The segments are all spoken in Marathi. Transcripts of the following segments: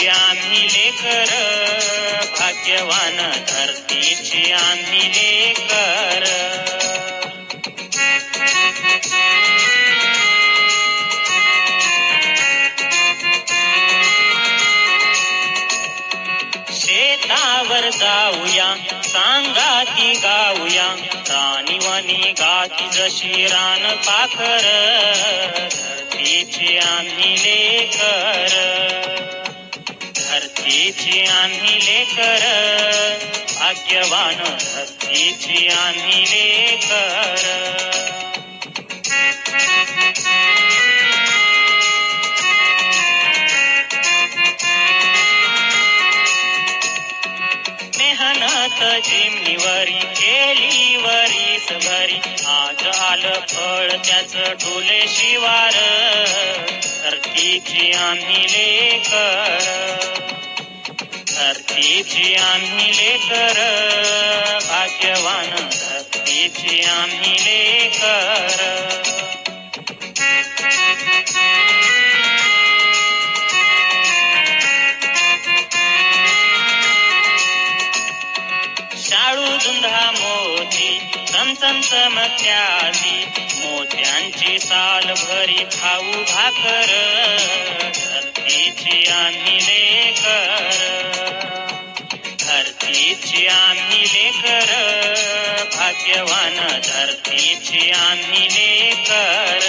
धरतीची आम्ही लेकर, भाग्यवान धरतीची आम्ही लेकर. शेतावर जाऊया, सांगाती गाऊया, राणीवाणी गाती जशी रान पाखर, धरतीची आम्ही लेकर, धरतीची आम्ही लेकर, भाग्यवान धरतीची आम्ही लेकर. मेहनत जिमनीवरी केली वरीस भरी, आज आलं फळ त्याच डोले शिवार, धरतीची आम्ही लेकर, धरतीची आम्ही लेकर, भाग्यवान धरतीची आम्ही लेकर. शाळू धुंधा मोती चमचम चमत्याती, मोत्यांची साल भरी खाऊ भाकर, धरतीची आम्ही लेकर, धरतीची आम्ही लेकर, भाग्यवान धरतीची आम्ही लेकर.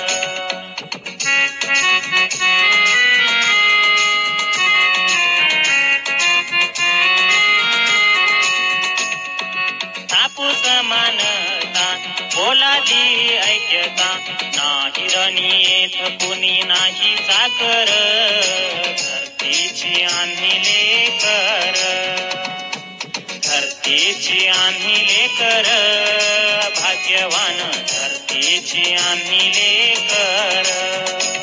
समानता बोलाली ऐक्यता, नाही रणीत कुणी नाही चाकर, धरतीची आम्ही लेकर, धरतीची आम्ही लेकर, भाग्यवान धरतीची आम्ही लेकर.